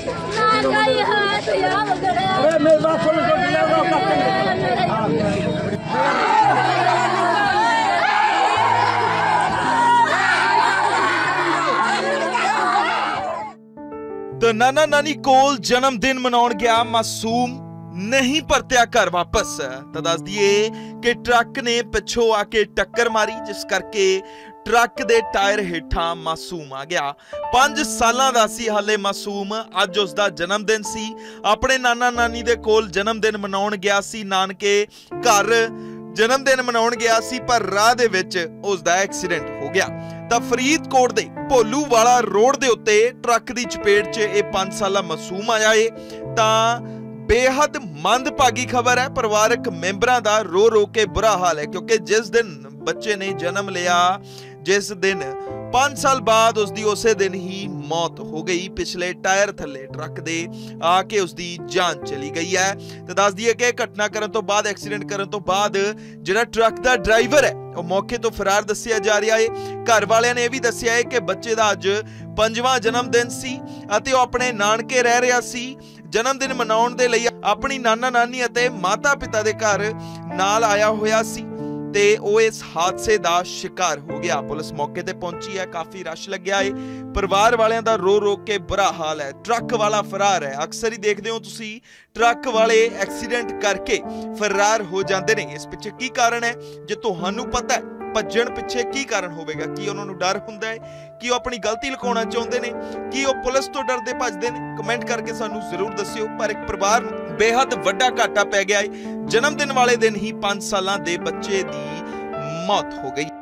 तो नाना नानी कोल जन्मदिन मनाउण गया मासूम नहीं परत्या घर वापस। तो दस दिए कि ट्रक ने पिछों आके टक्कर मारी, जिस करके ट्रक दे टायर हेठां मासूम आ गया। 5 सालां दा सी हाले मासूम। अज उसदा जन्मदिन सी। अपने नाना नानी दे कोल जन्मदिन मनाउण गया सी, नानके घर जन्मदिन मनाउण गया सी, पर राह दे विच उसदा एक्सीडेंट हो गया। ਤਾਂ ਫਰੀਦਕੋਟ ਦੇ ਭੋਲੂਵਾਲਾ ਰੋਡ ਦੇ ਉੱਤੇ ਟਰੱਕ ਦੀ ਚਪੇਟ 'ਚ ਇਹ 5 ਸਾਲਾ ਮਾਸੂਮ ਆਇਆ ਏ। ਤਾਂ ਬੇਹੱਦ ਮੰਦਭਾਗੀ ਖਬਰ ਹੈ। ਪਰਿਵਾਰਕ ਮੈਂਬਰਾਂ ਦਾ ਰੋ ਰੋ ਕੇ ਬੁਰਾ ਹਾਲ ਹੈ, ਕਿਉਂਕਿ ਜਿਸ ਦਿਨ ਬੱਚੇ ਨੇ ਜਨਮ ਲਿਆ, जिस दिन 5 साल बाद उसकी उसे दिन ही मौत हो गई। पिछले टायर थले ट्रक दे आके उसकी जान चली गई है। तो दस दिए कि घटना करन तो बाद, एक्सीडेंट करन तो बाद जिहड़ा ट्रक का ड्राइवर है वो मौके तो फरार दस्सिया जा रहा है। घर वालियां ने यह भी दस्सिया है कि बच्चे का अज 5वां जन्मदिन सी अते वो अपने नानके रह रहा सी। जन्मदिन मनाउण दे लई अपनी नाना नानी अते माता पिता दे घर नाल आया होया सी ते वो इस हादसे का शिकार हो गया। पुलिस मौके ते पहुंची है, काफी रश लग्या है। परिवार वालियां दा रो रो के बुरा हाल है। ट्रक वाला फरार है। अक्सर ही देखते हो तुसी ट्रक वाले एक्सीडेंट करके फरार हो जाते हैं। इस पिछे की कारण है, जे तुहानू पता है भज्जण पिछे की कारण होवेगा? कि उन्होंने डर हुंदा है, कि वो अपनी गलती लुकाउणा चाहुंदे ने, कि वो पुलिस तो डरदे भजदे ने? कमेंट करके सानू जरूर दस्सिओ। पर एक परिवार नूं बेहद वड्डा घाटा पै गया है। जन्मदिन वाले दिन ही 5 सालां दे बच्चे दी मौत हो गई।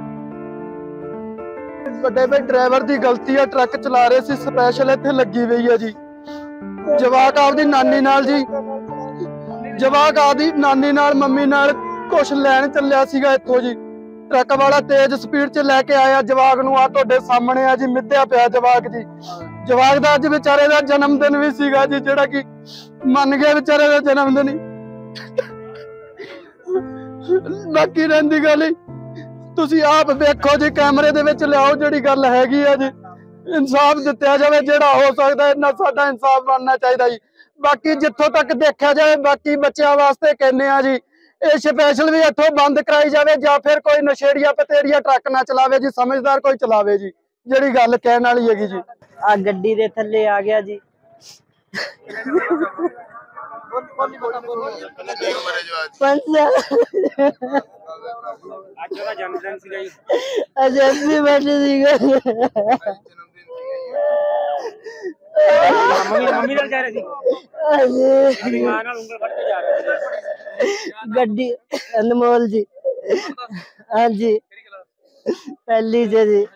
ਵੱਡੇ ਬਈ ਡਰਾਈਵਰ ਦੀ ਗਲਤੀ ਹੈ। ਟਰੱਕ ਚਲਾ ਰਹੇ ਸੀ, ਸਪੈਸ਼ਲ ਇੱਥੇ ਲੱਗੀ ਹੋਈ ਹੈ ਜੀ। ਜਵਾਕ ਆਪਦੀ ਨਾਨੀ ਨਾਲ ਜੀ, ਜਵਾਕ ਆਪਦੀ ਨਾਨੀ ਨਾਲ ਮੰਮੀ ਨਾਲ ਕੁਛ ਲੈਣ ਚੱਲਿਆ ਸੀਗਾ ਇੱਥੋਂ ਜੀ। ਟਰੱਕ ਵਾਲਾ ਤੇਜ਼ ਸਪੀਡ 'ਚ ਲੈ ਕੇ ਆਇਆ ਜਵਾਕ ਨੂੰ। ਆ ਤੁਹਾਡੇ ਸਾਹਮਣੇ ਆ ਜੀ, ਮਿੱਧਿਆ ਪਿਆ ਜਵਾਕ ਜੀ। ਜਵਾਕ ਦਾ ਅੱਜ ਵਿਚਾਰੇ ਦਾ ਜਨਮ ਦਿਨ ਵੀ ਸੀਗਾ ਜੀ, ਜਿਹੜਾ ਕਿ ਮੰਨ ਗਿਆ ਵਿਚਾਰੇ ਦਾ ਜਨਮ ਦਿਨ ਹੀ। ਬਾਕੀ ਰਹਿੰਦੀ ਗੱਲ ਤੁਸੀਂ ਆਪ ਵੇਖੋ ਜੀ, ਕੈਮਰੇ ਦੇ ਵਿੱਚ ਲਿਆਓ ਜਿਹੜੀ ਗੱਲ ਹੈਗੀ ਆ ਜੀ। ਇਨਸਾਫ ਦਿੱਤਾ ਜਾਵੇ ਜਿਹੜਾ ਹੋ ਸਕਦਾ, ਇੰਨਾ ਸਾਡਾ ਇਨਸਾਫ ਬਣਨਾ ਚਾਹੀਦਾ ਜੀ। ਬਾਕੀ ਜਿੱਥੋਂ ਤੱਕ ਦੇਖਿਆ ਜਾਵੇ, ਬਾਕੀ ਬੱਚਿਆਂ ਵਾਸਤੇ ਕਹਿੰਦੇ ਆ ਜੀ, ਇਹ ਸਪੈਸ਼ਲ ਵੀ ਇੱਥੋਂ ਬੰਦ ਕਰਾਈ ਜਾਵੇ, ਜਾਂ ਫਿਰ ਕੋਈ ਨਸ਼ੇੜੀਆ ਪਤੇੜੀਆ ਟਰੱਕ ਨਾ ਚਲਾਵੇ ਜੀ, ਸਮਝਦਾਰ ਕੋਈ ਚਲਾਵੇ ਜੀ, ਜਿਹੜੀ ਗੱਲ ਕਹਿਣ ਵਾਲੀ ਹੈਗੀ ਜੀ। ਆ ਗੱਡੀ ਦੇ ਥੱਲੇ ਆ ਗਿਆ ਜੀ। ਅੱਜ ਦਾ ਜਨਮਦਿਨ ਸੀਗਾ ਜੀ। ਅੱਜ ਹੈਪੀ ਬਰਥਡੇ ਸੀਗਾ। ਮੰਮੀ ਨਾਲ ਜਾ ਰਹੇ ਸੀ। ਹਾਂਜੀ ਮਾਂ ਨਾਲ ਉਂਗਲ ਫੜ ਕੇ ਜਾ ਰਹੇ ਸੀ। ਗੱਡੀ ਅਨਮੋਲ ਜੀ। ਹਾਂਜੀ ਪਹਿਲੀ ਜੀ।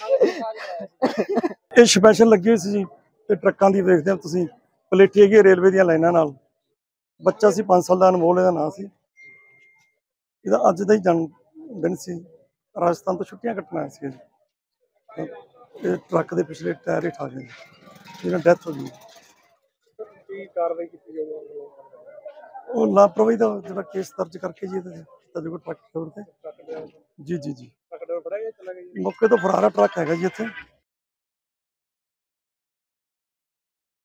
ਇਹ ਸਪੈਸ਼ਲ ਲੱਗੀ ਹੋਈ ਸੀ ਜੀ। ਤੇ ਟਰੱਕਾਂ ਦੀ ਵੇਖਦੇ ਹੋ ਤੁਸੀਂ, ਪਲੇਠੀ ਹੈਗੀ ਰੇਲਵੇ ਦੀਆਂ ਲਾਈਨਾਂ ਨਾਲ। ਬੱਚਾ ਸੀ 5 ਸਾਲ ਦਾ, ਅਨਮੋਲ ਇਹਦਾ ਨਾਂ ਸੀ। ਇਹਦਾ ਅੱਜ ਦਾ ਹੀ ਜਨਮ ਦਿਨ ਸੀ। ਰਾਜਸਥਾਨ ਤੋਂ ਛੁੱਟੀਆਂ ਕੱਟਣ ਆਇਆ ਸੀ ਜੀ। ਇਹ ਟਰੱਕ ਦੇ ਪਿਛਲੇ ਟਾਇਰ ਹੇਠ ਆ ਗਏ, ਜਿਹਨਾਂ ਡੈਥ ਹੋ ਗਈ। ਕੀ ਕਾਰਵਾਈ ਕੀਤੀ ਜਾਊਗੀ? ਉਹ ਲਾਪਰਵਾਹੀ ਦਾ ਜਿਹੜਾ ਕੇਸ ਦਰਜ ਕਰਕੇ ਜੀ ਇਹਦੇ ਟਰੱਕ ਤੇ। ਜੀ ਜੀ ਜੀ, ਮੌਕੇ ਤੋਂ ਫਰਾਰ ਟਰੱਕ ਹੈਗਾ ਜੀ ਇੱਥੇ।